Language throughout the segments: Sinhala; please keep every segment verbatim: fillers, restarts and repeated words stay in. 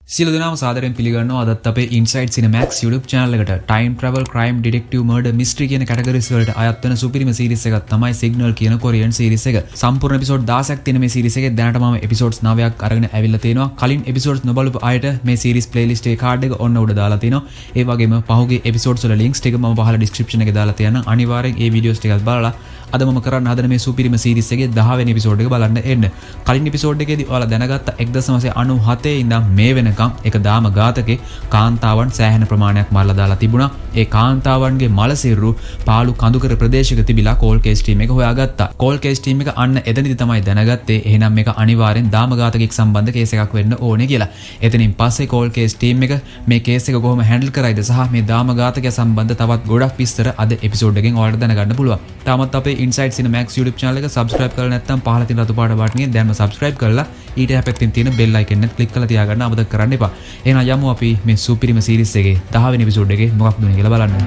සියලු දෙනාම සාදරයෙන් පිළිගන්නවා අදත් අපේ Inside Cinemax YouTube channel එකට time travel crime detective murder mystery කියන categories වලට අයත් වෙන සුපිරිම series එකක් තමයි Signal කියන Korean series එක. සම්පූර්ණ episode දහසක් තියෙන මේ series එකේ දැනට මම episodes නවයක් අරගෙන ඇවිල්ලා තියෙනවා. කලින් episodes නොබලපු අයට මේ series playlist එකේ card එක ඔන්න උඩ දාලා තිනවා. ඒ වගේම පහුගිය episodes වල links ටික මම පහළ description එකේ දාලා තියන්නම්. අනිවාර්යෙන් මේ videos ටිකත් බලලා අද මම කරන්න හදන මේ සුපිරිම series එකේ දහ වෙනි episode එක බලන්න එන්න. කලින් episode එකේදී ඔයාලා දැනගත්ත එක්දහස් නවසිය අනූහතේ ඉඳන් මේ වෙනකම් එක දාම ඝාතකේ කාන්තාවන් සෑහෙන ප්‍රමාණයක් මරලා දාලා තිබුණා. ඒ කාන්තාවන්ගේ මල සිරුරු පාළු කඳුකර ප්‍රදේශයක තිබිලා කෝල් කේස් ටීම් එක හොයාගත්තා. කෝල් කේස් ටීම් එක අන්න එතනදි තමයි දැනගත්තේ එහෙනම් මේක අනිවාර්යෙන් දාම ඝාතකෙක් සම්බන්ධ කේස් එකක් වෙන්න ඕනේ කියලා. එතනින් පස්සේ කෝල් කේස් ටීම් එක මේ කේස් එක කොහොම හැන්ඩල් කරයිද සහ මේ දාම ඝාතකයා සම්බන්ධ තවත් ගොඩක් විස්තර අද එපිසෝඩ් එකෙන් ඔයාලට දැනගන්න පුළුවන්. තාමත් අපේ Inside Cinemax YouTube channel එක subscribe කරලා නැත්නම් පහළ තියෙන රතු පාට බටන් එකෙන් දැන්ම subscribe කරලා ඊට හැපැත්තෙන් තියෙන bell icon එක click කරලා තියාගන්න අමතක කරන්න එපා. එහෙනම් යමු අපි මේ සුපිරිම series එකේ දහ වෙනි episode එකේ මොකක්ද උනේ කියලා බලන්න.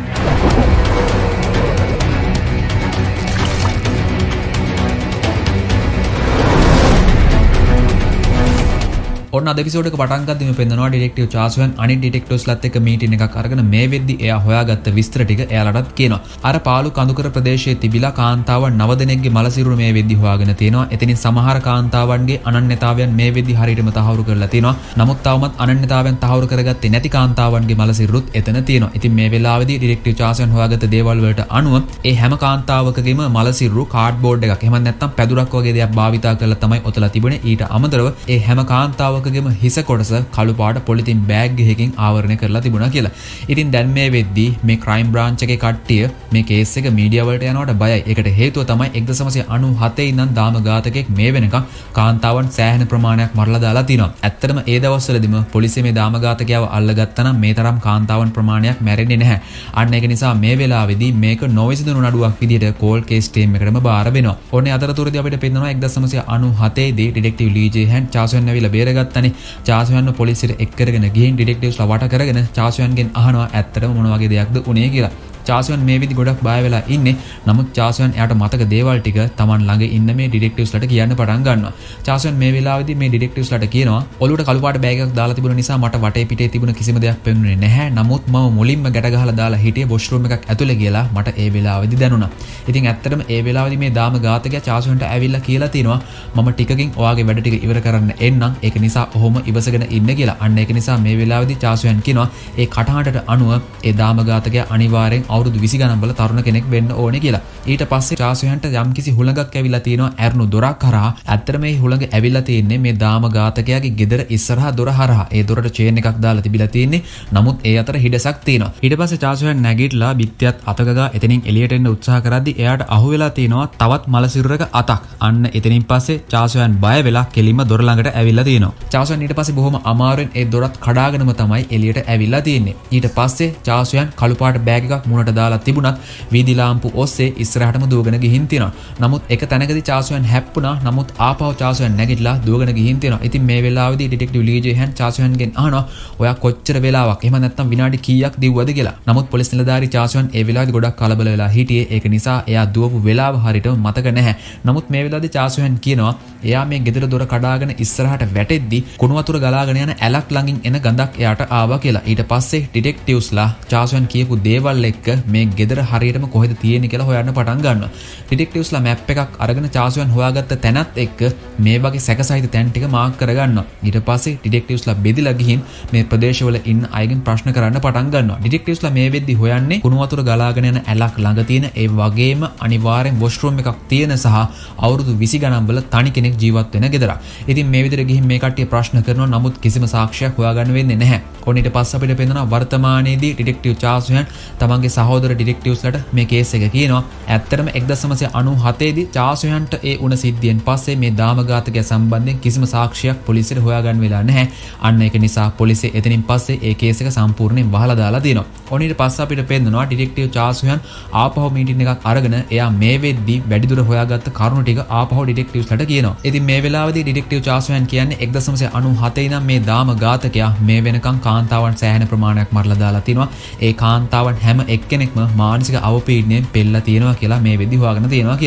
ඔන්න අද එපිසෝඩ් එක පටන් ගද්දී මේ පෙන්නනවා ඩිටෙක්ටිව් චාසුයන් අනිත් ඩිටෙක්ටිව්ස්ලාත් එක්ක මීටින් එකක් අරගෙන මේ වෙද්දි එයා හොයාගත්ත විස්තර ටික එයාලටත් කියනවා. අර පාළු කඳුකර ප්‍රදේශයේ තිබිලා කාන්තාවන් නව දෙනෙක්ගේ මල සිරුර මේ වෙද්දි හොයාගෙන තියෙනවා. එතනින් සමහර කාන්තාවන්ගේ අනන්‍යතාවයන් මේ වෙද්දි හරියටම තහවුරු කරලා තියෙනවා. නමුත් තවමත් අනන්‍යතාවයන් තහවුරු කරගත්තේ නැති කාන්තාවන්ගේ මල සිරුරුත් එතන තියෙනවා. ඉතින් මේ වෙලාවේදී ඩිටෙක්ටිව් චාසුයන් හොයාගත්ත දේවල් වලට අනුව ඒ හැම කාන්තාවකගේම මල සිරුරු කාඩ්බෝඩ් එකක් එහෙම නැත්නම් පැදුරක් වගේ දෙයක් භාවිතා කරලා තමයි ඔතලා තිබුණේ. ඊට අමතරව ඒ හැම කාන්තාව ගෙම හිස කොටස කළු පාට පොලිතින් බෑග් එකකින් ආවරණය කරලා තිබුණා කියලා. ඉතින් දැන් මේ වෙද්දී මේ ක්‍රයිම් බ්‍රාන්ච් එකේ කට්ටිය මේ කේස් එක මීඩියා වලට යනවට බයයි. ඒකට හේතුව තමයි එක්දහස් නවසිය අනූහතේ ඉඳන් දාම ඝාතකෙක් මේ වෙනකම් කාන්තාවන් සෑහෙන ප්‍රමාණයක් මරලා දාලා තිනවා. ඇත්තටම ඒ දවස්වලදීම පොලිසිය මේ දාම ඝාතකයව අල්ලගත්තා නම් මේ තරම් කාන්තාවන් ප්‍රමාණයක් මැරෙන්නේ නැහැ. අන්න ඒක නිසා මේ වෙලාවේදී මේක නොවිසඳුණු නඩුවක් විදියට කෝල් කේස් ටීම් එකටම බාර වෙනවා. ඔන්නේ අතරතුරදී අපිට පෙන්නනවා එක්දහස් නවසිය අනූහතේ දී ඩිටෙක්ටිව් ලී ජේ-හන් චාසුයන් ඇවිල්ලා බේරගත්තනේ. චාසුයන්ව පොලිසියට එක් කරගෙන ගිහින් ඩිටෙක්ටිව්ස්ලා වට කරගෙන චාසුයන්ගෙන් අහනවා ඇත්තටම මොන වගේ දෙයක්ද උනේ කියලා. චාසුයන් මේ විදි ගොඩක් බය වෙලා ඉන්නේ. නමුත් චාසුයන් එයාට මතක දේවල් ටික Taman ළඟ ඉන්න මේ ඩිටෙක්ටිව්ස්ලාට කියන්න පටන් ගන්නවා. චාසුයන් මේ වෙලාවේදී මේ ඩිටෙක්ටිව්ස්ලාට කියනවා ඔලුවට කළු පාට බෑග් එකක් දාලා තිබුණ නිසා මට වටේ පිටේ තිබුණ කිසිම දෙයක් පෙනුනේ නැහැ. නමුත් මම මුලින්ම ගැට ගහලා දාලා හිටියේ වොෂ්රූම් එකක් ඇතුලේ කියලා මට ඒ වෙලාවේදී දැනුණා. ඉතින් ඇත්තටම ඒ වෙලාවේදී මේ දාම ඝාතකයා චාසුයන්ට ඇවිල්ලා කියලා තිනවා මම ටිකකින් ඔයාගේ වැඩ ටික ඉවර කරන්න එන්නම්. ඒක නිසා ඔහොම ඉවසගෙන ඉන්න කියලා. අන්න ඒක නිසා මේ වෙලාවේදී චාසුයන් කියනවා ඒ කටහඬට අනුව ඒ දාම ඝාතකයා අනිවාර්යෙන් අවුරුදු විසි ගණන් වල තරුණ කෙනෙක් වෙන්න ඕනේ කියලා. ඊට පස්සේ චාසුයන්ට යම්කිසි හුළඟක් ඇවිල්ලා තියෙනවා ඇරුණු දොරක් හරහා. ඇත්තට මේ හුළඟ ඇවිල්ලා තියෙන්නේ මේ දාම ඝාතකයාගේ ගෙදර ඉස්සරහා දොර හරහා. ඒ දොරට චේන් එකක් දාලා තිබිලා තියෙන්නේ. නමුත් ඒ අතර හිඩසක් තියෙනවා. ඊට පස්සේ චාසුයන් නැගිටලා බිත්තියත් අතගගා එතනින් එළියට එන්න උත්සාහ කරද්දී එයාට අහුවෙලා තියෙනවා තවත් මල සිරුරක අතක්. අන්න එතනින් පස්සේ චාසුයන් බය වෙලා කෙලින්ම දොර ළඟට ඇවිල්ලා තියෙනවා. චාසුයන් ඊට පස්සේ බොහොම අමාරුවෙන් ඒ දොරත් කඩාගෙනම තමයි එළියට ඇවිල්ලා තියෙන්නේ. ඊට පස්සේ චාසුයන් කළු පාට බෑග් එකක් මුණට දාලා තිබුණත් වීදි ලාම්පු ඔස්සේ ඉස්සරහටම දුවගෙන ගිහින් තියෙනවා. නමුත් එක තැනකදී චාසුයන් හැප්පුණා. නමුත් ආපහු චාසුයන් නැගිටලා දුවගෙන ගිහින් තියෙනවා. ඉතින් මේ වෙලාවේදී ඩිටෙක්ටිව් ලී ජේ-හන් චාසුයන්ගෙන් අහනවා ඔයා කොච්චර වෙලාවක් එහෙම නැත්නම් විනාඩි කීයක් දිව්වද කියලා. නමුත් පොලිස් නිලධාරී චාසුයන් ඒ වෙලාවේදී ගොඩක් කලබල වෙලා හිටියේ. ඒක නිසා එයා දුවපු වෙලාව හරියටම මතක නැහැ. නමුත් මේ වෙලාවේදී චාසුයන් කියනවා එයා මේ ගෙදර දොර කඩාගෙන ඉස්සරහට වැටෙද්දි කුණු වතුර ගලාගෙන යන ඇලක් ළඟින් එන ගඳක් එයාට ආවා කියලා. ඊට පස්සේ ඩිටෙක්ටිව්ස්ලා චාසුයන් කියපු දේවල් එක්ක මේ ගෙදර හරියටම කොහෙද තියෙන්නේ කියලා හොයන්න පටන් ගන්නවා. ඩිටෙක්ටිව්ස්ලා මැප් එකක් අරගෙන චාසුයන් හොයාගත්ත තැනත් එක්ක මේ වගේ සැකසහිත තැන් ටික මාක් කරගන්නවා. ඊට පස්සේ ඩිටෙක්ටිව්ස්ලා බෙදලා ගිහින් මේ ප්‍රදේශවල ඉන්න අයගෙන් ප්‍රශ්න කරන්න පටන් ගන්නවා. ඩිටෙක්ටිව්ස්ලා මේ වෙද්දි හොයන්නේ කුණු වතුර ගලාගෙන යන ඇලක් ළඟ තියෙන ඒ වගේම අනිවාර්යෙන් වොෂ්රූම් එකක් තියෙන සහ අවුරුදු විසි ගණන් වල තනි කෙනෙක් ජීවත් වෙන ගෙදරක්. ඉතින් මේ විදිහට ගිහින් මේ කට්ටිය ප්‍රශ්න කරනවා. නමුත් කිසිම සාක්ෂියක් හොයාගන්න වෙන්නේ නැහැ. ඔන්න ඊට පස්සේ අපිට පේනවා වර්තමානයේදී ඩිටෙක්ටිව් චාසුයන් තමන්ගේ සහෝදර ඩිටෙක්ටිව්ස්ලාට මේ කේස් එක කියනවා. ඇත්තටම එක්දහස් නවසිය අනූහතේ දී චාසුයන්ට ඒ උණ සිද්ධියෙන් පස්සේ මේ දාම ඝාතකයා සම්බන්ධයෙන් කිසිම සාක්ෂියක් පොලිසියට හොයාගන්න වෙලා නැහැ. අන්න ඒක නිසා පොලිසිය එතනින් පස්සේ ඒ කේස් එක සම්පූර්ණයෙන් වහලා දාලා තියෙනවා. ඔන්න ඊට පස්සේ අපිට පේනවා ඩිටෙක්ටිව් චාසුයන් ආපහු මීටින් එකක් අරගෙන එයා මේ වෙද්දී වැඩිදුර හොයාගත්ත කරුණු ටික ආපහු ඩිටෙක්ටිව්ස්ලාට කියනවා. ඉතින් මේ වෙලාවේදී ඩිටෙක්ටිව් චාසුයන් කියන්නේ එක්දහස් නවසිය අනූහතේ ඉඳන් මේ දාම ඝාතකයා මේ වෙනකන් කාන්තාවන් සෑහෙන ප්‍රමාණයක් මරලා දාලා තිනවා. ඒ කාන්තාවන් හැම එක්කෙනෙක්ම මානසික අවපීඩනයෙන් පෙළලා තියෙනවා කියලා මේ වෙද්දී හොයාගෙන තියෙනවා කියලා.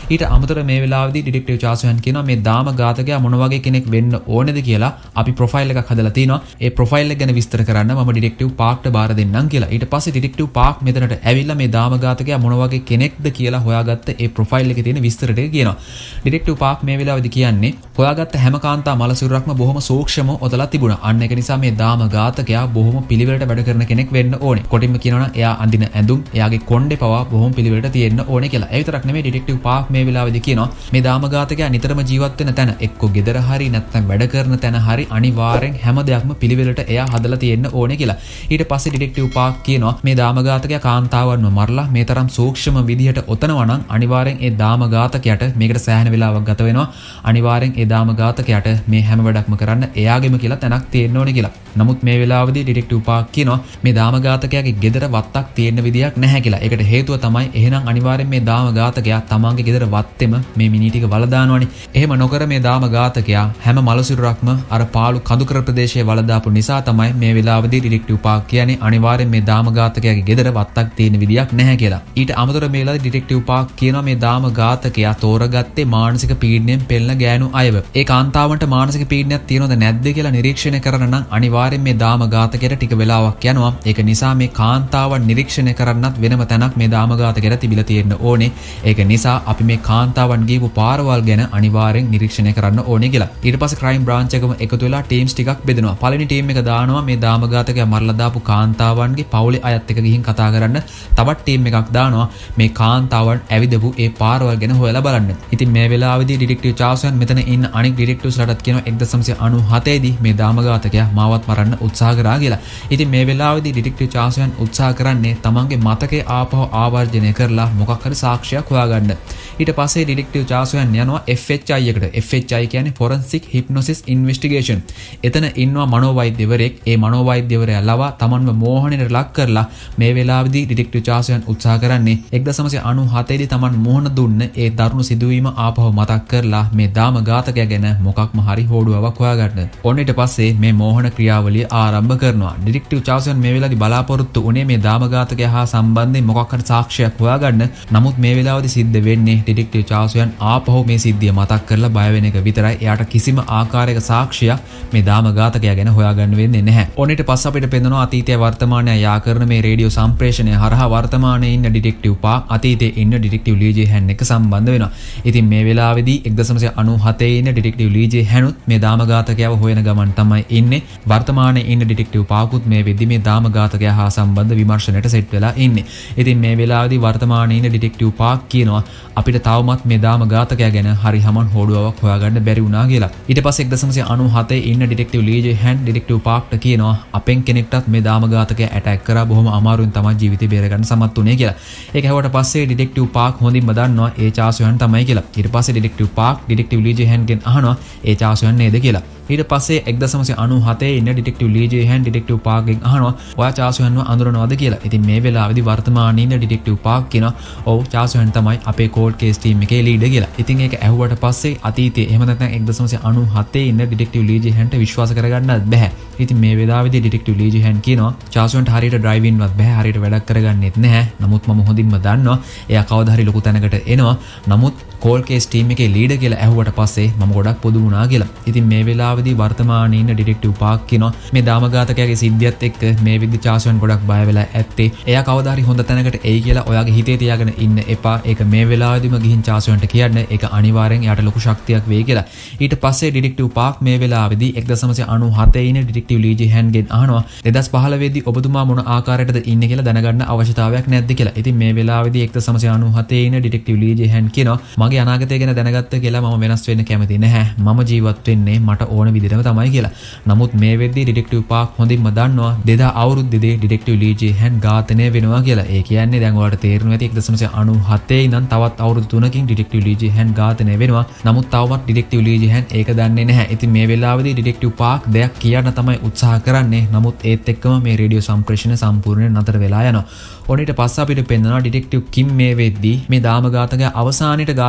ඊට අමතරව මේ වෙලාවේදී ඩිටෙක්ටිව් චාසුයන් කියනවා මේ දාම ඝාතකයා මොන වගේ කෙනෙක් වෙන්න ඕනේද කියලා අපි ප්‍රොෆයිල් එකක් හදලා තිනවා. ඒ ප්‍රොෆයිල් එක ගැන විස්තර කරන්න මම ඩිටෙක්ටිව් පාක්ට බාර දෙන්නම් කියලා. ඊට පස්සේ ඩිටෙක්ටිව් පාක් මෙතනට ඇවිල්ලා මේ දාම ඝාතකයා මොන වගේ කෙනෙක්ද කියලා හොයාගත්ත ඒ ප්‍රොෆයිල් එකේ තියෙන විස්තර ටික කියනවා. ඩිටෙක්ටිව් පාක් මේ වෙලාවේදී කියන්නේ හොයාගත්ත හැම කාන්තා මලසිරුරක්ම බොහොම සූක්ෂමව ඔතලා තිබුණා. අන්න ඒක නිසා මේ දාම ඝාතකයා බොහොම පිළිවෙලට වැඩ කරන කෙනෙක් වෙන්න ඕනේ. කොටින්ම කියනවා නම් එයා අඳින ඇඳුම්, එයාගේ කොණ්ඩේ පවා බොහොම පිළිවෙලට තියෙන්න ඕනේ කියලා. ඒ විතරක් නෙමෙයි ඩිටෙක්ටිව් පාක් මේ වෙලාවේදී කියනවා මේ දාම ඝාතකයා නිතරම ජීවත් වෙන තැන එක්ක ගෙදර හරි නැත්නම් වැඩ කරන තැන හරි අනිවාර්යෙන් හැම දෙයක්ම පිළිවෙලට එයා හදලා තියෙන්න ඕනේ කියලා. ඊට පස්සේ ඩිටෙක්ටිව් පාක් කියනවා මේ දාම ඝාතකයා කාන්තාවන්ව මරලා මේ තරම් සූක්ෂම විදිහට ඔතනවා නම් අනිවාර්යෙන් ඒ දාම ඝාතකයාට මේකට සෑහෙන වෙලාවක් ගත වෙනවා. අනිවාර්යෙන් ඒ දාම ඝාතකයාට මේ හැම වැඩක්ම කරන්න එයාගෙම කියලා තැනක් තියෙන්න ඕනේ කියලා. නමුත් මේ වෙලාවේදී ඩිටෙක්ටිව් පාක් කියනවා මේ දාම ඝාතකයාගේ ගෙදර වත්තක් තියෙන්න විදියක් නැහැ කියලා. ඒකට හේතුව තමයි එහෙනම් අනිවාර්යෙන් මේ දාම ඝාතකයා තමන්ගේ ගෙදර වත්තෙම මේ මිනි ටික වල දානවනේ. එහෙම නොකර මේ දාම ඝාතකයා හැම මලසිරුරක්ම අර පාළු කඳුකර ප්‍රදේශයේ වල දාපු නිසා තමයි මේ වෙලාවේදී ඩිටෙක්ටිව් පාක් කියන්නේ අනිවාර්යෙන් මේ දාම ඝාතකයාගේ ගෙදර වත්තක් තියෙන විදියක් නැහැ කියලා. ඊට අමතරව මේ වෙලාවේදී ඩිටෙක්ටිව් පාක් කියනවා මේ දාම ඝාතකයා තෝරගත්තේ මානසික පීඩනයෙන් පෙළෙන ගෑනු අයව. ඒ කාන්තාවන්ට මානසික පීඩනයක් තියෙනවද නැද්ද කියලා නිරීක්ෂණය කරන්න නම් අනිවාර්යෙන් මේ දාම ඝාතකයට ටික වෙලාවක් යනවා. ඒක නිසා මේ කාන්තාවන් නිරීක්ෂණය කරන්නත් වෙනම තැනක් මේ දාම ඝාතකයට තිබිලා තියෙන්න ඕනේ. ඒක නිසා අපි මේ කාන්තාවන් ගිහපු පාරවල් ගැන අනිවාර්යෙන් නිරීක්ෂණය කරන්න ඕනේ කියලා. ඊට පස්සේ ක්‍රයිම් බ්‍රාන්ච් එකම එකතු වෙලා ටීම්ස් ටිකක් බෙදෙනවා. පළවෙනි ටීම් එක දානවා මේ දාම ඝාතකයා මරලා දාපු කාන්තාවන්ගේ පවුලේ අයත් එක්ක ගිහින් කතා කරන්න. තවත් ටීම් එකක් දානවා මේ කාන්තාවන් ඇවිදපු ඒ පාරවල් ගැන හොයලා බලන්න. ඉතින් මේ වෙලාවේදී ඩිටෙක්ටිව් චාසුයන් මෙතන ඉන්න අනෙක් ඩිටෙක්ටිව්ස්ලාටත් කියනවා එක්දහස් නවසිය අනූහතේ දී මේ දාම ඝාතකයා මාවත් මරන්න උත්සාහ කරා කියලා. ඉතින් මේ වෙලාවේදී ඩිටෙක්ටිව් චාසුයන් උත්සාහ කරන්නේ තමන්ගේ මතකයේ ආපහු ආවර්ජනය කරලා මොකක් හරි සාක්ෂියක් හොයාගන්න. ඊට පස්සේ ඩිටෙක්ටිව් චාසුයන් යනවා එෆ් එච් ආයි එකට. එෆ් එච් ආයි කියන්නේ Forensic Hypnosis Investigation. එතන ඉන්නවා මනෝවෛද්‍යවරයෙක්. ඒ මනෝවෛද්‍යවරයා ලවා තමන්ව මෝහණයට ලක් කරලා මේ වෙලාවේදී ඩිටෙක්ටිව් චාසුයන් උත්සාහ කරන්නේ එක්දහස් නවසිය අනූහතේ දී තමන් මෝහන දුන්න ඒ දරුණු සිදුවීම ආපහු මතක් කරලා මේ දාම ඝාතකයා ගැන මොකක්ම හරි හොඩුවාවක් හොයාගන්න. ඔන්න ඊට පස්සේ මේ මෝහන ක්‍රියාවලිය ආරම්භ කරනවා. ඩිටෙක්ටිව් චාසුයන් මේ වෙලාවේදී බලාපොරොත්තු උනේ මේ දාම ඝාතකයා හා සම්බන්ධයෙන් මොකක් හරි සාක්ෂියක් හොයාගන්න. නමුත් මේ වෙලාවේදී සිද්ධ වෙන්නේ ඩිටෙක්ටිව් චාසුයන් ආපහු මේ සිද්ධිය මතක් කරලා බය වෙන එක විතරයි. එයාට කිසිම ආකාරයක සාක්ෂියක් මේ දාම ඝාතකයා ගැන හොයාගන්න වෙන්නේ නැහැ. ඔන්න ඊට පස්සේ අපිට පෙන්නනවා අතීතය වර්තමානය යා කරන මේ රේඩියෝ සම්ප්‍රේෂණය හරහා වර්තමානයේ ඉන්න ඩිටෙක්ටිව් පාක් අතීතයේ ඉන්න ඩිටෙක්ටිව් ලිජේ එක්ක සම්බන්ධ වෙනවා. ඉතින් මේ වෙලාවේදී එක්දහස් නවසිය අනූහතේ ඉන්න ඩිටෙක්ටිව් ලිජේ හැනුත් මේ දාම ඝාතකයාව හොයන ගමන් තමයි ඉන්නේ. වර්තමානයේ ඉන්න ඩිටෙක්ටිව් පාකුත් මේ වෙද්දි මේ දාම ඝාතකයා හා සම්බන්ධ විමර්ශනයට සෙට් වෙලා ඉන්නේ. ඉතින් මේ වෙලාවේදී වර්තමානයේ ඉන්න ඩිටෙක්ටිව් පාක් කියනවා අපිට තවමත් මේ දාම ඝාතකයා ගැන හරි හමන් හොඩුවාවක් හොයාගන්න බැරි වුණා කියලා. ඊට පස්සේ එක්දහස් නවසිය අනූහතේ ඉන්න ඩිටෙක්ටිව් ලිජේ hän ඩිටෙක්ටිව් පාක්ට කියනවා අපෙන් කෙනෙක්ටත් මේ දාම ඝාතකයා ඇටැක් කරා බොහොම අමාරුවෙන් තමයි ජීවිතේ බේරගන්න සමත් වුණේ කියලා. ඒක හැවට පස්සේ ඩිටෙක්ටිව් පාක් හොඳින්ම දන්නවා ඒ චාසුයන් තමයි කියලා. ඊට පස්සේ ඩිටෙක්ටිව් පාක් ඩිටෙක්ටිව් ලිජේ හැන්ගෙන් අහනවා ඒ චාසුයන් නේද කියලා. ඊට පස්සේ එක්දහස් නවසිය අනූහතේ ඉන්න ඩිටෙක්ටිව් ලිජේ hän ඩිටෙක්ටිව් පාක්ගෙන් අහනවා ඔයා චාසුයන්ව අඳුරනවද කියලා. ඉතින් මේ වෙලාවේදී වර්තමානයේ ඉන්න ඩිටෙක්ටිව් පාක් කියනවා ඔව් චාසුයන් තමයි අපේ කෝල්ඩ් කේස් ටීම් එකේ ලීඩර් කියලා. ඉතින් ඒක ඇහුවට පස්සේ අතීතයේ එහෙම නැත්නම් එක්දහස් නවසිය අනූහතේ ඉන්න ඩිටෙක්ටිව් ලිජේ හැන්ට විශ්වාස කරගන්නත් බැහැ. ඉතින් මේ වෙලාවේදී ඩිටෙක්ටිව් ලිජේ hän කියනවා චාසුයන්ට හරියට ඩ්‍රයිවින්වත් බැහැ, හරියට වැඩක් කරගන්නෙත් නැහැ. නමුත් මම හොඳින්ම දන්නවා එයා කවදා හරි ලොකු තැනකට එනවා. නමුත් කෝල්ඩ් කේස් ටීම් එකේ ලීඩර් කියලා ඇහුවට පස්සේ මම ගොඩක් පොදු වුණා කියලා. ඉතින් මේ වෙලාවේදී වර්තමානයේ ඉන්න ඩිටෙක්ටිව් පාක් කියනවා මේ දාම ඝාතකයාගේ සිද්ධියත් එක්ක මේ විදිහ චාසුයන් ගොඩක් බය වෙලා ඇත්තේ. එයා කවදා හරි හොඳ තැනකට එයි කියලා ඔයාගේ හිතේ තියාගෙන ඉන්න එපා. ඒක මේ වෙලාවේදීම ගිහින් චාසුයන්ට කියන්න. ඒක අනිවාර්යෙන් එයාට ලොකු ශක්තියක් වෙයි කියලා. ඊට පස්සේ ඩිටෙක්ටිව් පාක් මේ වෙලාවේදී එක්දහස් නවසිය අනූහතේ ඉන්න ඩිටෙක්ටිව් ලිජේ හැන්ගෙන් අහනවා දෙදහස් පහළොව දී ඔබතුමා මොන ආකාරයකටද ඉන්නේ කියලා දැනගන්න අවශ්‍යතාවයක් නැද්ද කියලා. ඉතින් මේ වෙලාවේදී එක්දහස් නවසිය අනූහතේ ඉන්න ඩිටෙක්ටිව් ලිජේ hän කියනවා මගේ අනාගතය ගැන දැනගත්ත කියලා මම වෙනස් වෙන්න කැමති නැහැ. මම ජීවත් වෙන්නේ මට ඕන විදිහටම තමයි කියලා. නමුත් මේ වෙද්දී ඩිටෙක්ටිව් පාක් හොඳින්ම දන්නවා දෙදා අවුරුද්දේදී ඩිටෙක්ටිව් ලිජේ hän ඝාතනය වෙනවා කියලා. ඒ කියන්නේ දැන් ඔයාලට තේරෙනවා ඇති එක්දහස් නවසිය අනූහතේ ඉඳන් තවත් අවුරුදු තුනකින් ඩිටෙක්ටිව් ලිජේ hän ඝාතනය වෙනවා. නමුත් තවමත් ඩිටෙක්ටිව් ලිජේ hän ඒක දන්නේ නැහැ. ඉතින් මේ වෙලාවේදී ඩිටෙක්ටිව් පාක් දෙයක් කියන්න තමයි උත්සාහ කරන්නේ. නමුත් ඒත් එක්කම මේ රේඩියෝ සම්ප්‍රේෂණය සම්පූර්ණයෙන් නතර වෙලා යනවා. ඔන්න ඊට පස්සේ අපිට පෙන්නනවා ඩිටෙක්ටිව් කිම් මේ වෙද්දී මේ දාම ඝාතකයා අවසානයේට ඝාතනය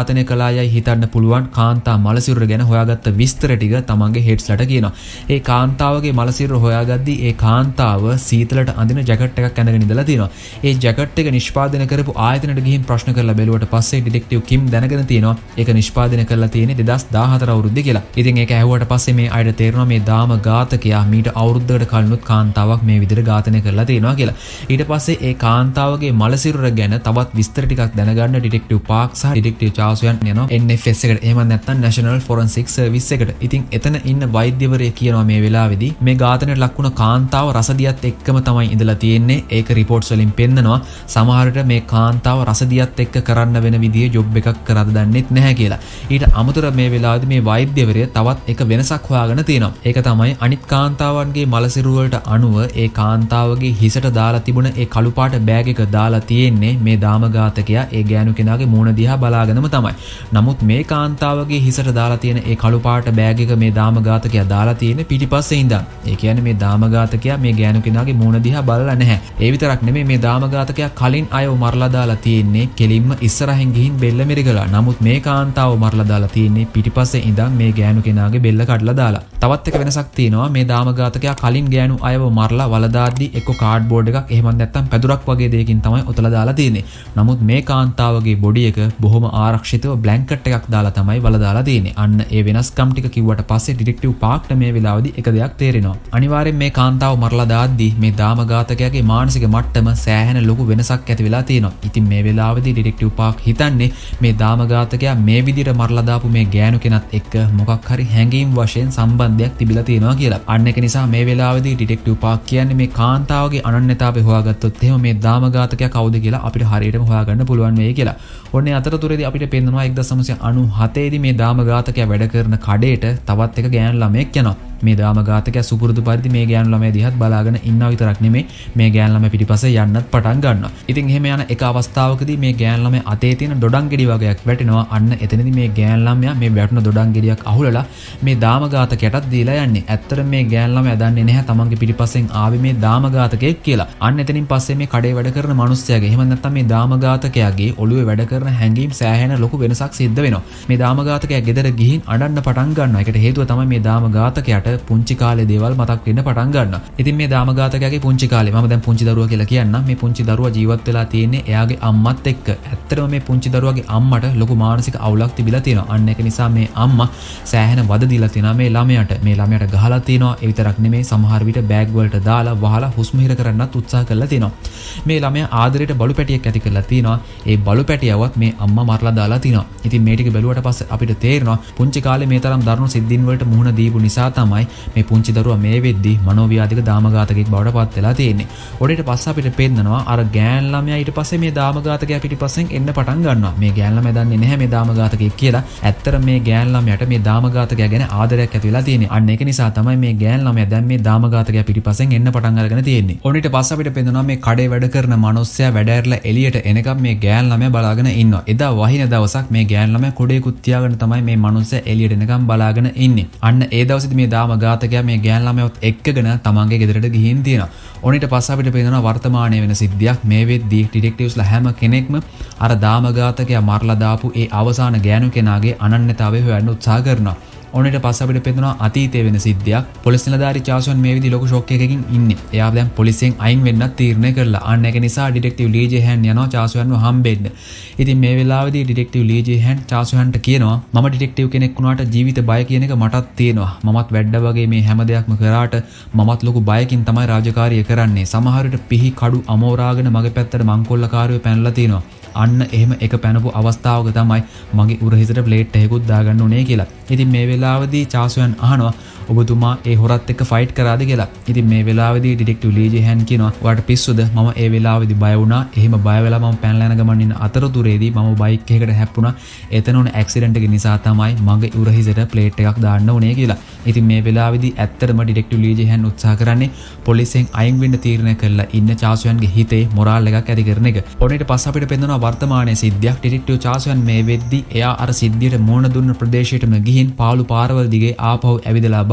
ඝාතනය කළායයි හිතන්න පුළුවන් කාන්තා මලසිරුර ගැන හොයාගත්ත විස්තර ටික තමන්ගේ හෙඩ්ස්ලට කියනවා. ඒ කාන්තාවගේ මලසිරුර හොයාගද්දී ඒ කාන්තාව සීතලට අඳින ජැකට් එකක් ඇඳගෙන ඉඳලා තියෙනවා. ඒ ජැකට් එක නිෂ්පාදනය කරපු ආයතනයට ගිහින් ප්‍රශ්න කරලා බැලුවට පස්සේ ඩිටෙක්ටිව් කිම් දැනගෙන තියෙනවා ඒක නිෂ්පාදනය කරලා තියෙන්නේ දෙදහස් දාහතර අවුරුද්දේ කියලා. ඉතින් ඒක ඇහුවට පස්සේ මේ අයට තේරෙනවා මේ දාම ඝාතකයා මීට අවුරුද්දකට කලිනුත් කාන්තාවක් මේ විදිහට ඝාතනය කරලා තියෙනවා කියලා. ඊට පස්සේ ඒ කාන්තාවගේ මලසිරුර ගැන තවත් විස්තර ටිකක් දැනගන්න ඩිටෙක්ටිව් පාක් සහ ඩිටෙක්ටිව් චාර්ල්ස් යනවා එන් එෆ් එස් එකට. එහෙම නැත්නම් National Forensic Service එකට. ඉතින් එතන ඉන්න වෛද්‍යවරයෙක් කියනවා මේ වෙලාවේදී මේ ඝාතනයට ලක් වුණ කාන්තාව රසදියත් එක්කම තමයි ඉඳලා තියෙන්නේ. ඒක රිපෝට්ස් වලින් පෙන්නනවා. සමහර විට මේ කාන්තාව රසදියත් එක්ක කරන්න වෙන විදිහේ ජොබ් එකක් කරලා දන්නෙත් නැහැ කියලා. ඊට අමතරව මේ වෙලාවේදී මේ වෛද්‍යවරයා තවත් එක වෙනසක් හොයාගෙන තියෙනවා. ඒක තමයි අනිත් කාන්තාවන්ගේ මලසිරුර වලට අනුව ඒ කාන්තාවගේ හිසට දාලා තිබුණ ඒ කළු පාට බෑග් එක දාලා තියෙන්නේ මේ දාම ඝාතකයා ඒ ගෑනු කෙනාගේ මූණ දිහා බලාගෙනම තමයි. නමුත් මේ කාන්තාවගේ හිසට දාලා තියෙන ඒ කළු පාට බෑග් එක මේ දාම ඝාතකයා දාලා තියෙන්නේ පිටිපස්සේ ඉඳන්. ඒ කියන්නේ මේ දාම ඝාතකයා මේ ගෑනු කෙනාගේ මූණ දිහා බලලා නැහැ. ඒ විතරක් නෙමෙයි මේ දාම ඝාතකයා කලින් අයව මරලා දාලා තියෙන්නේ කෙලින්ම ඉස්සරහින් ගිහින් බෙල්ල මිරිකලා. නමුත් මේ කාන්තාව මරලා දාලා තියෙන්නේ පිටිපස්සේ ඉඳන් මේ ගෑනු කෙනාගේ බෙල්ල කඩලා දාලා. තවත් එක වෙනසක් තියෙනවා මේ දාම ඝාතකයා කලින් ගෑනු අයව මරලා වලදාද්දි එක්ක කාඩ්බෝඩ් එකක් එහෙම නැත්නම් පැදුරක් වගේ දෙයකින් තමයි ඔතලා දාලා තියෙන්නේ. නමුත් මේ කාන්තාවගේ බොඩි එක බොහොම ආරක්ෂිතව බ්ලැන්කට් එකක් දාලා තමයි වලදාලා තියෙන්නේ. අන්න ඒ වෙනස්කම් ටික කිව්වට පස්සේ ඩිටෙක්ටිව් පාක්ට මේ වෙලාවේදී එක දෙයක් තේරෙනවා. අනිවාර්යෙන් මේ කාන්තාව මරලා දාද්දි මේ දාම ඝාතකයාගේ මානසික මට්ටම සෑහෙන ලොකු වෙනසක් ඇති වෙලා තියෙනවා. ඉතින් මේ වෙලාවේදී ඩිටෙක්ටිව් පාක් හිතන්නේ මේ දාම ඝාතකයා මේ විදිහට මරලා දාපු මේ ගෑනු කෙනත් එක්ක මොකක් හරි හැඟීම් වශයෙන් සම්බන්ධයක් තිබිලා තියෙනවා කියලා. අන්න ඒක නිසා මේ වෙලාවේදී ඩිටෙක්ටිව් පාක් කියන්නේ මේ කාන්තාවගේ අනන්‍යතාවය හොයාගත්තොත් එහෙම මේ දාම ඝාතකයා කවුද කියලා අපිට හරියටම හොයාගන්න පුළුවන් වෙයි කියලා. ඔන්නේ අතරතුරේදී අපිට පෙන්නනවා එක්දහස් නවසිය අනූහතේ දී මේ දාම ඝාතකයා වැඩ කරන කඩේට තවත් එක ගෑනු ළමයෙක් යනවා. මේ දාම ඝාතකයා සුපුරුදු පරිදි මේ ගෑනු ළමයා දිහාත් බලාගෙන ඉන්නවා විතරක් නෙමෙයි මේ ගෑනු ළමයා පිටිපස්සේ යන්නත් පටන් ගන්නවා. ඉතින් එහෙම යන එක අවස්ථාවකදී මේ ගෑනු ළමයා අතේ තියෙන දොඩම් ගෙඩි වගේක් වැටෙනවා. අන්න එතනදී මේ ගෑනු ළමයා මේ වැටුණ දොඩම් ගෙඩියක් අහුලලා මේ දාම ඝාතකයාටත් දීලා යන්නේ. ඇත්තට මේ ගෑනු ළමයා දන්නේ නැහැ තමන්ගේ පිටිපස්සෙන් ආවේ මේ දාම ඝාතකයෙක් කියලා. අන්න එතනින් පස්සේ මේ කඩේ වැඩ කරන මිනිස්සයාගේ එහෙම නැත්නම් මේ දාම ඝාතකයාගේ ඔළුවේ වැඩ කරන හැඟීම් සෑහෙන ලොකු වෙනසක් සිද්ධ වෙනවා. මේ දාම ඝාතකයා ගෙදර ගිහින් අඬන්න පටන් ගන්නවා. ඒකට හේතුව තමයි මේ දාම ඝාතකයාට පුංචි කාලේ දේවල් මතක් වෙන්න පටන් ගන්නවා. ඉතින් මේ දාම ඝාතකයාගේ පුංචි කාලේ මම දැන් පුංචි දරුවා කියලා කියන්නම්. මේ පුංචි දරුවා ජීවත් වෙලා තියෙන්නේ එයාගේ අම්මත් එක්ක. ඇත්තටම මේ පුංචි දරුවාගේ අම්මට ලොකු මානසික අවුලක් තිබිලා තියෙනවා. අන්න ඒක නිසා මේ අම්මා සෑහෙන වද දීලා තියෙනවා මේ ළමයාට. මේ ළමයාට ගහලා තියෙනවා. ඒ විතරක් නෙමෙයි සමහර විට බෑග් වලට දාලා වහලා හුස්ම හිර කරන්නත් උත්සාහ කරලා තියෙනවා. මේ ළමයා ආදරයට බලු පැටියක් ඇති කරලා තියෙනවා. ඒ බලු පැටියවත් මේ අම්මා මරලා දාලා තියෙනවා. ඉතින් මේ ටික බැලුවට පස්සේ අපිට තේරෙනවා පුංචි කාලේ මේ තරම් දරුණු සිද්ධීන් වලට මුහුණ දීපු නිසා තමයි මේ පුංචි දරුවා මේ වෙද්දී මනෝව්‍යාධික දාම ඝාතකයෙක් බවට පත් වෙලා තියෙන්නේ. ඔඩේට පස්සේ අපිට පේන්නනවා අර ගෑන් ළමයා ඊට පස්සේ මේ දාම ඝාතකයා පිටිපස්සෙන් එන්න පටන් ගන්නවා. මේ ගෑන් ළමයා දන්නේ නැහැ මේ දාම ඝාතකයෙක් කියලා. ඇත්තට මේ ගෑන් ළමයාට මේ දාම ඝාතකයා ගැන ආදරයක් ඇති වෙලා තියෙන්නේ. අන්න ඒක නිසා තමයි මේ ගෑන් ළමයා දැන් මේ දාම ඝාතකයා පිටිපස්සෙන් එන්න පටන් අරගෙන තියෙන්නේ. ඔඩේට පස්සේ අපිට පේනවා මේ කඩේ වැඩ කරන මිනිස්සයා වැඩ ඇරලා එළියට එනකම් මේ ගෑන් ළමයා බලාගෙන ඉන්නවා. එදා වහින දවසක් මේ ගෑන් ළමයා කොඩේකුත් තියාගෙන තමයි මේ මිනිස්සයා එළියට එනකම් බලාගෙන ඉන්නේ. අන්න ඒ දවසේදී මේ දාම ඝාතකයා මේ ගෑන් ළමයාවත් එක්කගෙන තමන්ගේ ගෙදරට ගිහින් තියෙනවා. ඔනිට පස්සේ අපිට පේනවා වර්තමානයේ වෙන සිද්ධියක්. මේ වෙද්දී ඩිටෙක්ටිව්ස්ලා හැම කෙනෙක්ම අර දාම ඝාතකයා මරලා දාපු ඒ අවසාන ගෑනු කෙනාගේ අනන්‍යතාවය හොයන්න උත්සාහ කරනවා. ඔනිට පස්සේ අපිට පේනවා අතීතයේ වෙන සිද්ධියක්. පොලිස් නිලධාරී චාසුන් මේ විදිහ ලොකු ෂොක් එකකින් ඉන්නේ. එයා දැන් පොලිසියෙන් අයින් වෙන්නත් තීරණය කළා. අන්න ඒක නිසා ඩිටෙක්ටිව් ලීජේහන් යනවා චාසුන්ව හම්බෙන්න. ඉතින් මේ වෙලාවේදී ඩිටෙක්ටිව් ලීජේහන් චාසුන්ට කියනවා මම ඩිටෙක්ටිව් කෙනෙක් වුණාට ජීවිත බය කියන එක මටත් තියෙනවා. මමත් වැඩ වගේ මේ හැම දෙයක්ම කරාට මමත් ලොකු බයකින් තමයි රාජකාරිය කරන්නේ. සමහර විට පිහි කඩු අමෝරාගෙන මගේ පැත්තට මංකොල්ලකාරයෝ පැනලා තියෙනවා. අන්න එහෙම එක පැනපු අවස්ථාවක තමයි මගේ උරහිසට ප්ලේට් එකකුත් දාගන්න උනේ කියලා. ඉතින් මේ වෙලාවේදී චාසුයන් අහනවා ඔබතුමා ඒ හොරත් එක්ක ෆයිට් කරාද කියලා. ඉතින් මේ වෙලාවේදී ඩිටෙක්ටිව් ලීජේහන් කියනවා ඔයාට පිස්සුද? මම ඒ වෙලාවේදී බය වුණා. එහෙම බය වෙලා මම පැනලා යන ගමන් ඉන්න අතරතුරේදී මම බයික් එකකට හැප්පුණා. එතන උන ඇක්සිඩන්ට් එක නිසා තමයි මගේ උරහිසට ප්ලේට් එකක් දාන්න උනේ කියලා. ඉතින් මේ වෙලාවේදී ඇත්තටම ඩිටෙක්ටිව් ලීජේහන් උත්සාහ කරන්නේ පොලිසියෙන් අයින් වෙන්න තීරණය කළා ඉන්න චාසුයන්ගේ හිතේ මොරාල් එකක් ඇති කරන එක. ඔන්නට පස්සේ අපිට පෙන්වනවා වර්තමානයේ සිද්ධියක්. ඩිටෙක්ටිව් චාසුයන් මේ වෙද්දී එයා අර සිද්ධියට මුහුණ දුන්න ප්‍රදේශයටම ගිහින් පාළු පාරවල් දිගේ ආපහු ඇවිදලා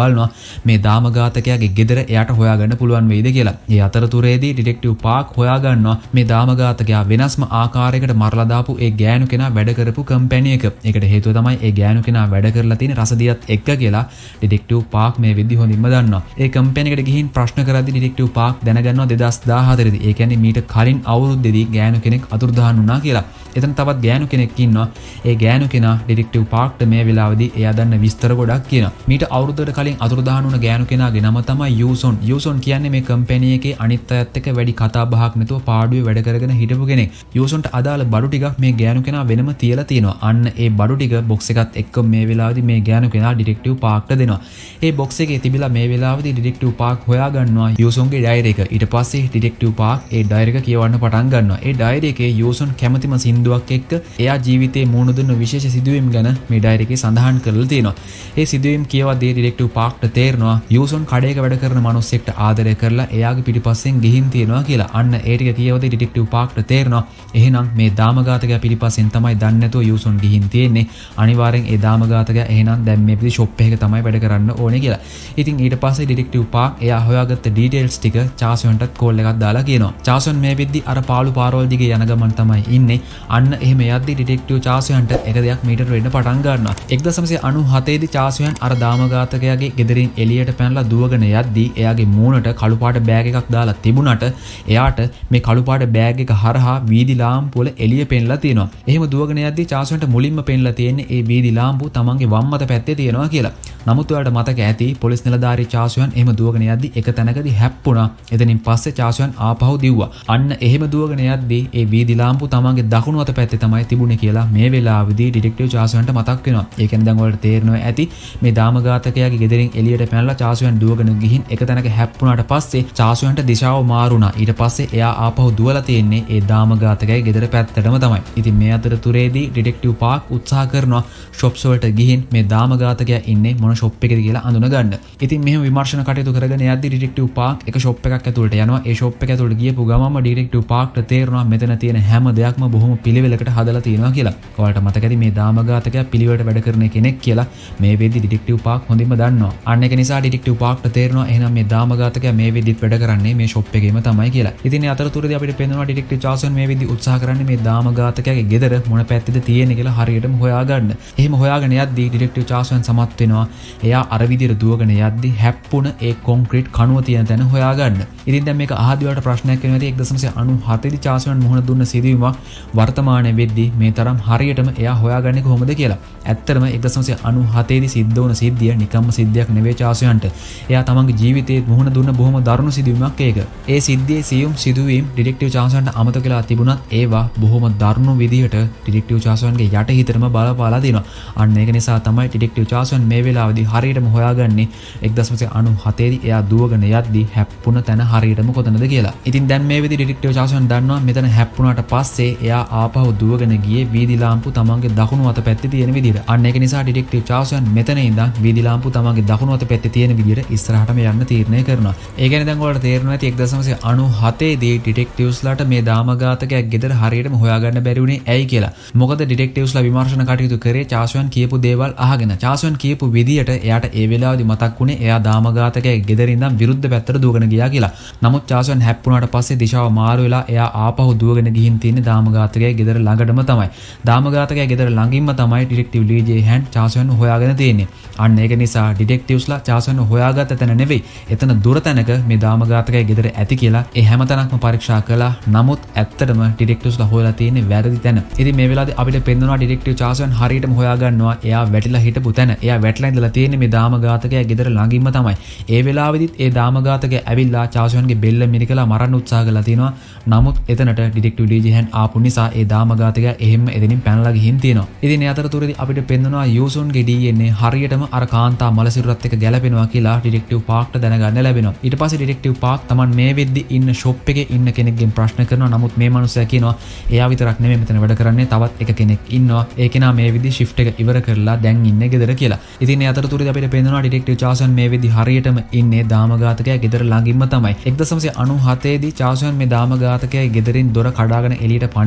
බලනවා මේ දාමඝාතකයාගේ ගෙදර එයාට හොයාගන්න පුළුවන් වෙයිද කියලා. මේ අතරතුරේදී ඩිටෙක්ටිව් පාක් හොයා ගන්නවා මේ දාමඝාතකයා වෙනස්ම ආකාරයකට මරලා දාපු ඒ ගෑනු කෙනා වැඩ කරපු කම්පැනි එක. ඒකට හේතුව තමයි ඒ ගෑනු කෙනා වැඩ කරලා තියෙන රසදියත් එක්ක කියලා ඩිටෙක්ටිව් පාක් මේ වෙද්දි හොඳින්ම දන්නවා. ඒ කම්පැනි එකට ගිහින් ප්‍රශ්න කරද්දී ඩිටෙක්ටිව් පාක් දැනගන්නවා දෙදාස් දාහතරේ දී. ඒ කියන්නේ මීට කලින් අවුරුද්දේදී ගෑනු කෙනෙක් අතුරුදහන් වුණා කියලා. එතන තවත් ගෑනු කෙනෙක් ඉන්නවා. ඒ ගෑනු කෙනා ඩිටෙක්ටිව් පාක්ට මේ වෙලාවේදී එයා දන්න විස්තර ගොඩක් කියනවා. මීට අවුරුද්දකට කලින් අතුරුදහන් වුණ ගෑනු කෙනාගේ නම තමයි යූසොන්. යූසොන් කියන්නේ මේ කම්පැනි එකේ අනිත් අයත් එක්ක වැඩි කතා බහක් නැතුව පාඩුවේ වැඩ කරගෙන හිටපු කෙනෙක්. යූසොන්ට අදාළ බඩු ටිකක් මේ ගෑනු කෙනා වෙනම තියලා තියෙනවා. අන්න ඒ බඩු ටික බොක්ස් එකත් එක්ක මේ වෙලාවේදී මේ ගෑනු කෙනා ඩිටෙක්ටිව් පාක්ට දෙනවා. ඒ බොක්ස් එකේ තිබිලා මේ වෙලාවේදී ඩිටෙක්ටිව් පාක් හොයා ගන්නවා යූසොන්ගේ ඩයරි එක. ඊට පස්සේ ඩිටෙක්ටිව් පාක් ඒ ඩයරි එක කියවන්න පටන් ගන්නවා. ඒ ඩයරි එකේ යූසොන් කැමතිම සින්දුවක් එක්ක එයා ජීවිතේ මුහුණ දුන්න විශේෂ සිදුවීම් ගැන මේ ඩයරි එකේ සඳහන් කරලා තියෙනවා. ඒ සිදුවීම් කියවද්දී ඩිටෙක්ටිව් පාක්ට තේරෙනවා යූසොන් කඩේක වැඩ කරන මිනිස්සෙක්ට ආදරය කරලා එයාගේ පිටිපස්සෙන් ගිහින් තියෙනවා කියලා. අන්න ඒ ටික කියවද්දී ඩිටෙක්ටිව් පාක්ට තේරෙනවා එහෙනම් මේ දාමඝාතකයා පිටිපස්සෙන් තමයි දන්නේ නැතුව යූසොන් ගිහින් තියෙන්නේ. අනිවාර්යෙන් ඒ දාමඝාතකයා එහෙනම් දැන් මේ පිටි ෂොප් එකක තමයි වැඩ කරන්න ඕනේ කියලා. ඉතින් ඊට පස්සේ ඩිටෙක්ටිව් පාක් එයා හොයාගත්ත ඩීටේල්ස් ටික චාසොන්ටත් කෝල් එකක් දාලා කියනවා. චාසොන් මේ වෙද්දි අර පාළු පාරවල් දිගේ යන ගමන් තමයි ඉන්නේ. අන්න එහෙම යද්දි ඩිටෙක්ටිව් චාසොන්ට එක දෙයක් මීටර වෙන්න පටන් ගන්නවා. එක්දහස් නවසිය අනූහතේ දී චාසොන් අර දාමඝාතකයාගේ ගෙදරින් එළියට පැනලා දුවගෙන යද්දි එයාගේ මූණට කළු පාට බෑග් එකක් දාලා තිබුණාට එයාට මේ කළු පාට බෑග් එක හරහා වීදි ලාම්පු වල එළිය පෙන්ලා තියෙනවා. එහෙම දුවගෙන යද්දි චාසොන්ට මුලින්ම පෙන්ලා තියෙන්නේ ඒ වීදි ලාම්පු තමන්ගේ වම් අත පැත්තේ තියෙනවා කියලා. නමුත් ඔයාලට මතක ඇති පොලිස් නිලධාරී චාසොන් එහෙම දුවගෙන යද්දි එක තැනකදී හැප්පුණා. එතනින් පස්සේ චාසොන් ආපහු දිව්වා. අන්න එහෙම දුවගෙන යද්දි ඒ වීදි ලාම්පු තමන්ගේ දකුණු අත පැත්තේ තමයි තිබුණේ කියලා මේ වෙලාවේදී ඩිටෙක්ටිව් චාසොන්ට මතක් වෙනවා. ඒ කියන්නේ දැන් ඔයාලට තේරෙනවා ඇති මේ දාමඝාතකයාගේ ගෙදරින් එළියට පැනලා චාසොන් දුවගෙන ගිහින් එක තැනක හැප්පුණාට පස්සේ චාසොන්ට දිශාව මාරුණා. ඊට පස්සේ එයා ආපහු දුවලා තියෙන්නේ ඒ දාමඝාතකයාගේ ගෙදර පැත්තටම තමයි. ඉතින් මේ අතරතුරේදී ඩිටෙක්ටිව් පාක් උත්සාහ කරනවා ෂොප්ස් වලට ගිහින් මේ දාමඝාතකයා ඉන්නේ මොන ෂොප් එකේද කියලා අඳුන ගන්න. ඉතින් මෙහෙම විමර්ශන කටයුතු කරගෙන යද්දි ඩිටෙක්ටිව් පාක් එක ෂොප් එකක් ඇතුළට යනවා. ඒ ෂොප් එක ඇතුළට ගියපු ගමන්ම ඩිටෙක්ටිව් පාක්ට තේරෙනවා මෙතන තියෙන හැම දෙයක්ම බොහොම පිළිවෙලකට හදලා තියෙනවා කියලා. ඔයාලට මතක ඇති මේ දාමඝාතකයා පිළිවෙලට වැඩ කරන කෙනෙක් කියලා මේ වෙද්දි ඩිටෙක්ටිව් පාක් හොඳින්ම දන්නවා. අන්න ඒක නිසා ඩිටෙක්ටිව් පාක්ට තේරෙනවා එහෙනම් මේ දාමඝාතකයා මේ වෙද්දිත් වැඩ කරන්නේ මේ ෂොප් එකේම තමයි කියලා. ඉතින් මේ අතරතුරදී අපිට පේනවා ඩිටෙක්ටිව් චාසොන් මේ වෙද්දි උත්සාහ කරන්නේ මේ දාමඝාතකයාගේ ගෙදර මොන පැත්තේද තියෙන්නේ කියලා හරියටම හොයාගන්න. එහෙම හොයාගෙන යද්දි ඩිටෙක්ටිව් චාසොන් සමත් වෙනවා එයා අර විදිහට දුවගෙන යද්දි හැප්පුණ ඒ කොන්ක්‍රීට් කණුව තියෙන තැන හොයාගන්න. ඉතින් දැන් මේක අහද්දි වලට ප්‍රශ්නයක් වෙනවා ඇති එක්දහස් නවසිය අනූහතේ දී චාසොන් මුහුණ දුන්න සිදුවීමක් වර්තමානයේ වෙද්දි මේ තරම් හරියටම එයා හොයාගන්නේ කොහොමද කියලා. ඇත්තටම එක්දහස් නවසිය අනූහතේ දී සිද්ධ වුණ සිද්ධිය නිකම්ම සිද්ධියක් නෙවෙයි චාසොන්ට. එයා තමන්ගේ ජීවිතේ මුහුණ දුන්න බොහොම දරුණු සිදුවීමක් ඒක. ඒ සිද්ධියේ සියුම් සිදුවීම් ඩිටෙක්ටිව් චාසොන්ට අමතක වෙලා තිබුණත් ඒවා බොහොම දරුණු විදිහට ඩිටෙක්ටිව් චාසොන්ගේ යටිහිතටම බලපාලා දෙනවා. අන්න ඒක නිසා තමයි ඩිටෙක්ටිව් චාසොන් මේ වෙලාවේදී හරියටම හොයාගන්නේ එක්දහස් නවසිය අනූහතේ දී එයා දුවගෙන යද්දි හැප්පුණ තැන හරියටම කොතනද කියලා. ඉතින් දැන් මේ වෙලාවේදී ඩිටෙක්ටිව් චාසොන් දන්නවා මෙතන හැප්පුණාට පස්සේ එයා ආපහු දුවගෙන ගියේ වීදි ලාම්පු තමන්ගේ දකුණු අත පැත්තේ තියෙන විදිහට. අන්න ඒක නිසා ඩිටෙක්ටිව් චාසොන් මෙතන ඉඳන් වීදි ලාම්පු තමන්ගේ දකුණු අත පැත්තේ තියෙන විදිහට ඉස්සරහටම යන්න තීරණය කරනවා. ඒ කියන්නේ දැන් ඔයාලට තේරෙනවා ඇති එක්දහස් නවසිය අනූහතේ දී ඩිටෙක්ටිව්ස්ලාට මේ දාමඝාතකයා ගෙදර හරියටම හොයාගන්න බැරි වුණේ ඇයි කියලා. මොකද ඩිටෙක්ටිව්ස්ලා විමර්ශන කටයුතු කරේ චාසොන් කියපු දේවල් අහගෙන. චාසොන් කියපු විදිහට එයාට ඒ වෙලාවේදී මතක් වුණේ එයා දාමඝාතකයාගේ ගෙදර ඉඳන් විරුද්ධ පැත්තට දුවගෙන ගියා කියලා. නමුත් චාසොන් හැප්පුණාට පස්සේ දිශාව මාරු වෙලා එයා ආපහු දුවගෙන ගිහින් තියෙන්නේ දාමඝාතකයාගේ ගෙදර ළඟටම තමයි. දාමඝාතකයාගේ ගෙදර ළඟින්ම තමයි ඩිටෙක්ටිව් ලී ජේ හැන් චාසොන් හොයාගෙන තියෙන්නේ. අන්න ඒක නිසා ඩිටෙක්ටිව්ස්ලා චාසොන් හොයාගත්ත තැන නෙවෙයි එතන දුර තැනක මේ දාමඝාතකයාගේ ගෙදර ඇති කියලා ඒ හැම තැනක්ම පරීක්ෂා කළා. නමුත් ඇත්තටම ඩිටෙක්ටිව්ස්ලා හොයලා තියෙන්නේ වැරදි තැන. ඉතින් මේ වෙලාවේදී අපිට පෙන්වනවා ඩිටෙක්ටිව් චාසොන් හරියටම හොයාගන්නවා එයා වැටිලා හිටපු තැන. එයා වැටලා ඉඳලා තියෙන්නේ මේ දාමඝාතකයාගේ ගෙදර ළඟින්ම තමයි. ඒ වෙලාවේදීත් ඒ දාමඝාතකයා ඇවිල්ලා චාසොන්ගේ බෙල්ල මිරිකලා මරන්න උත්සාහ කළා තියෙනවා. නමුත් එතනට ඩිටෙක්ටිව් ලී ජේ හැන් ආපු නිසා ඒ දාමඝාතකයා එහෙම එතනින් පැනලා ගිහින් තියෙනවා. ඉතින් මේ අතරතුරදී අපිට පෙන්වනවා යූසොන්ගේ ඩී එන් ඒ හරියටම අර කාන්තා මලසිරුරත් එක්ක ගැලපෙනවා කියලා ඩිටෙක්ටිව් පාක්ට දැනගන්න ලැබෙනවා. ඊට පස්සේ ඩිටෙක්ටිව් පාක් Taman මේ වෙද්දි ඉන්න ෂොප් එකේ ඉන්න කෙනෙක්ගෙන් ප්‍රශ්න කරනවා. නමුත් මේ මනුස්සයා කියනවා එයා විතරක් නෙමෙයි මෙතන වැඩ කරන්නේ තවත් එක කෙනෙක් ඉන්නවා. ඒ කෙනා මේ වෙද්දි ෂිෆ්ට් එක ඉවර කරලා දැන් ඉන්නේ ගෙදර කියලා. ඉතින් මේ අතරතුරදී අපිට පෙන්වනවා ඩිටෙක්ටිව් චාසොන් මේ වෙද්දි හරියටම ඉන්නේ දාමඝාතකයා ගෙදර ළඟින්ම තමයි. එක්දහස් නවසිය අනූහතේ දී චාසොන් මේ දාමඝාතකයාගේ ගෙදරින් දොර කඩාගෙන එළියට පනිද්දිම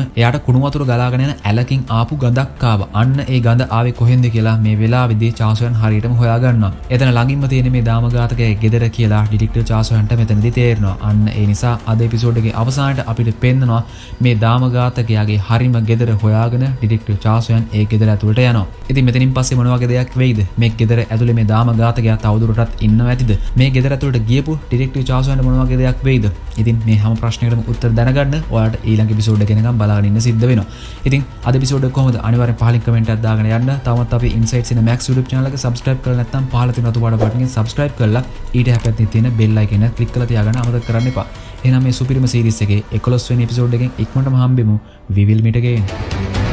එයාට කුණු වතුර ගලාගෙන යන ඇලකින් ආපු ගඳක් ආවා. අන්න ඒ ගඳ ආවේ කොහෙන්ද කියලා මේ වෙලාවේදී චාසෝයන් හරියටම හොයා ගන්නවා. එතන ළඟින්ම තියෙන මේ දාමඝාතකයේ ගෙදර කියලා ඩිටෙක්ටිව් චාසෝයන්ට මෙතනදී තේරෙනවා. අන්න ඒ නිසා අද එපිසෝඩ් එකේ අවසානයේ අපිට පෙන්නනවා මේ දාමඝාතකයාගේ හරිම ගෙදර හොයාගෙන ඩිටෙක්ටිව් චාසෝයන් ඒ ගෙදර ඇතුළට යනවා. ඉතින් මෙතනින් පස්සේ මොන වගේ දෙයක් වෙයිද? මේ ගෙදර ඇතුලේ මේ දාමඝාතකයා තවදුරටත් ඉන්නව ඇතිද? මේ ගෙදර ඇතුළට ගියපු ඩිටෙක්ටිව් චාසෝයන්ට මොන වගේ දෙයක් වෙයිද? ඉතින් මේ හැම ප්‍රශ්නයකටම උත්තර දැනගන්න ඔයාලට ඊළඟ එපිසෝඩ් එක ගෙනගම් බලාගෙන ඉන්න සිද්ධ වෙනවා. ඉතින් අද එපිසෝඩ් එක කොහොමද? අනිවාර්යෙන් පහලින් කමෙන්ට් එකක් දාගෙන යන්න. තවමත් අපි Insight Cinemax YouTube channel එක subscribe කරලා නැත්නම් පහල තියෙන රතු පාට බටන් එක subscribe කරලා ඊට හැපැත්තේ තියෙන bell icon එක click කරලා තියාගන්න අමතක කරන්න එපා. එහෙනම් මේ සුපිරිම series එකේ එකොළොස් වෙනි එපිසෝඩ් එකෙන් ඉක්මනටම හම්බෙමු. We will meet again.